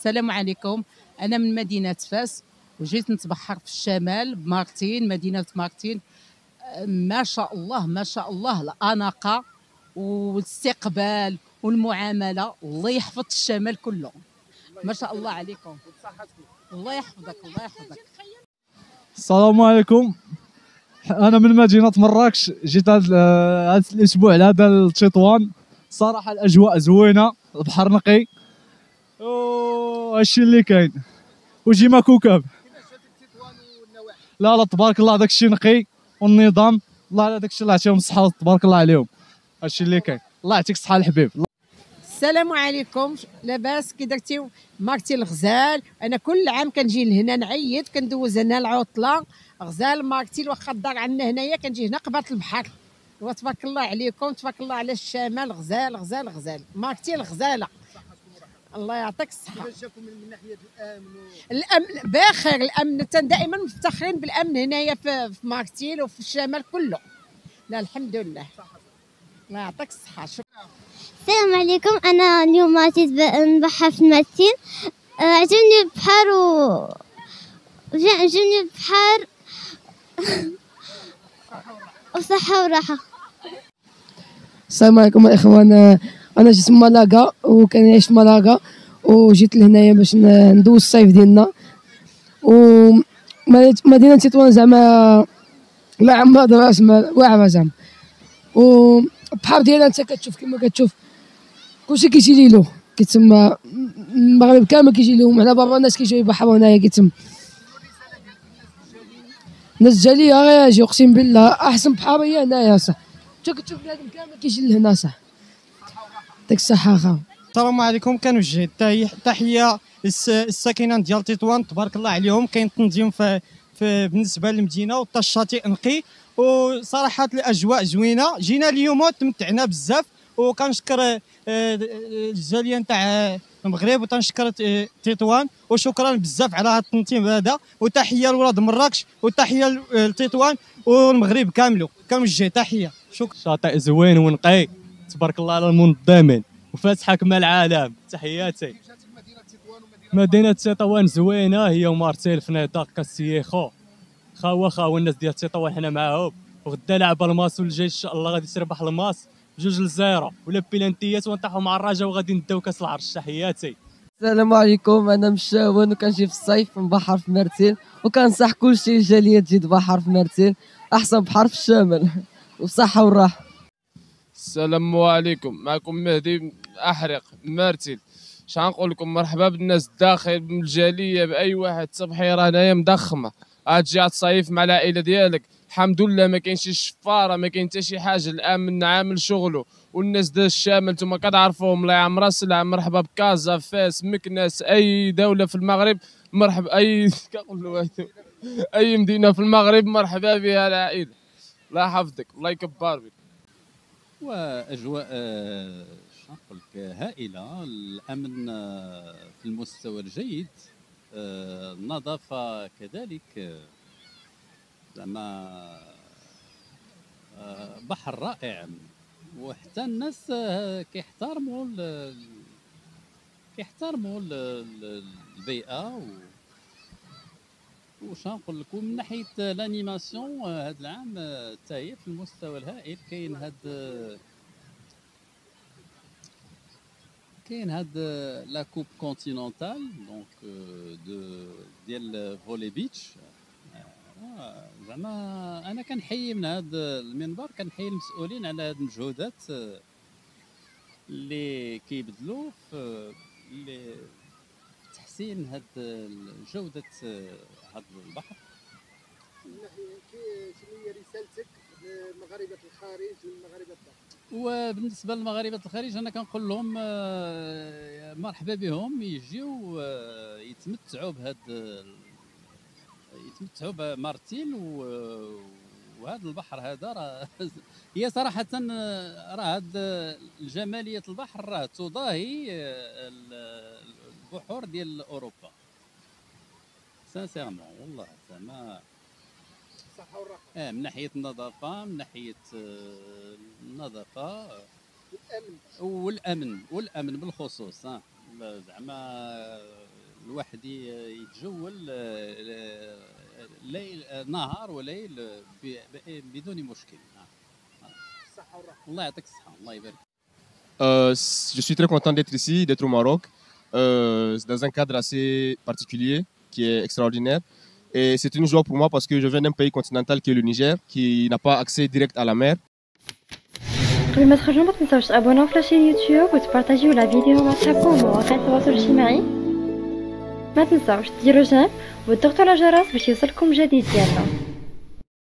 السلام عليكم. أنا من مدينة فاس وجيت نتبحر في الشمال بمارتين، مدينة مارتين. ما شاء الله ما شاء الله، الأناقة والاستقبال والمعاملة، الله يحفظ الشمال كله. ما شاء الله عليكم، الله يحفظك الله يحفظك. السلام عليكم. انا من مدينه مراكش، جيت هذا الاسبوع لهذا لتطوان. صراحه الاجواء زوينه، البحر نقي وهادشي اللي كاين، وجيما كوكب. لا تبارك الله، داك الشيء نقي والنظام، الله داك الشيء الله يعطيهم الصحه تبارك الله عليهم. هادشي اللي كاين، الله يعطيك الصحه الحبيب. السلام عليكم، لاباس كي درتي؟ مارتين الغزال. انا كل عام كنجي لهنا نعيط، كندوز هنا العطله. غزال مارتين، واخا الدار عندنا هنايا كنجي هنا قبات البحر. وتبارك الله عليكم، تبارك الله على الشمال. غزال غزال غزال، مارتين الغزاله. الله يعطيك الصحه. كيفاش جاكم من ناحيه الامن الامن بخير، الامن دائما مفتخرين بالامن هنايا في مارتين وفي الشمال كله. لا الحمد لله، الله يعطيك الصحه. شكرا. السلام عليكم. أنا اليوم جيت نبحر في مارتين. عجبني البحر عجبني البحر وصحة وراحة. السلام عليكم الإخوان. أنا جيت من مالاكا وكنعيش في مالاكا، وجيت لهنايا باش ندوز الصيف ديالنا. ومدينة تطوان زعما لا عمرها دراس واعرة زعما، والبحر ديالها انت كتشوف كما كتشوف كلشي كيجي ليلو كيتسمى. المغرب كامل كيجي لهم، حنا برا الناس كيجيو يبحروا هنايا كيتم. الناس الجاليه غير يجيو، اقسم بالله احسن بحر هي هنايا صح. انت كتشوف بنادم كامل كيجي لهنا صح. يعطيك الصحه اخا. السلام عليكم. كنوجه تحيه للساكنه ديال تطوان، تبارك الله عليهم. كاين تنظيم في بالنسبه للمدينه، وحتى الشاطئ نقي، وصراحه الاجواء زوينه. جينا اليوم وتمتعنا بزاف، وكنشكر الجاليه نتاع المغرب، وتنشكر تطوان، وشكرا بزاف على هذا التنظيم هذا. وتحيه لولاد مراكش، وتحيه لتطوان والمغرب كامله. كنوجه تحيه. شكرا. شاطئ زوين ونقي، تبارك الله على المنظمين، وفاتحه كما العالم. تحياتي. مدينه تطوان زوينه هي، ومارتين الفنادق كالسيخو خاوه الناس ديال تطوان حنا معاهم. وغدا لعب الماس، والجاي ان شاء الله غادي تربح الماس 2-0 ولا بلانتيات، ونطيحوا مع الرجاء وغادي نداو كاس العرش. تحياتي. السلام عليكم. انا مشاون وكنجي في الصيف نبحر في مارتين، وكنصح كلشي الجاليه تجي تبحر في مارتين، احسن بحر في الشمال وبصحه وراحه. السلام عليكم، معكم مهدي احرق مارتين. شنقول لكم؟ مرحبا بالناس الداخل من الجاليه، باي واحد. تبحيره هنايا مضخمه، تجي تصيف مع العائله ديالك. الحمد لله ما كاينش شفاره، ما كاين حتى شي حاجه. الامن عامل شغله، والناس ديال الشامل نتوما كتعرفوهم. الله يعمر السلعه. مرحبا بكازا، فاس، مكناس، اي دوله في المغرب مرحبا. اي مدينه في المغرب مرحبا بها العائله. الله يحفظك، الله يكبر بك. واجواء نقول لك هائله. الامن في المستوى الجيد، النظافه كذلك. زعما بحر رائع، وحتى الناس كيحترموا البيئه. وش نقول لكم من ناحيه لانيماسيون هذا العام حتى هي في المستوى الهائل. كاين هاد لا كوب كونتينونتال دونك ديال فولي بيتش. زعما انا كنحيي من هذا المنبر، كنحيي المسؤولين على هاد المجهودات اللي كيبذلوا في تحسين هاد جوده هاد البحر. شنو هي رسالتك لمغاربه الخارج والمغاربه الداخل؟ وبالنسبه لمغاربه الخارج انا كنقول لهم مرحبا بهم، يجيو يتمتعوا بمارتين. وهذا البحر هذا راه هي صراحه راه هاد جماليه البحر راه تضاهي البحور ديال اوروبا سانسيرمون والله. زعما الصحه والراحه، من ناحيه النظافه، من ناحيه النظافه والامن بالخصوص. زعما الواحد يتجول ليل نهار وليل بدون مشكل. الله يعطيك الصحة، الله يبارك. Je suis très content d'être ici, d'être au Maroc, dans un cadre assez particulier qui est extraordinaire. Et c'est une joie pour moi parce que je viens d'un pays continental qui est le Niger, qui n'a pas accès direct à la mer. قبل ما تخرجوا ما تنساوش تابوناو في لاشين يوتيوب وتبارطاجيو لا فيديو مع صحابكم ومواقع التواصل الاجتماعي. ما تنساوش ديروا جيم وتضغطوا على الجرس باش يوصلكم جديد ديالنا.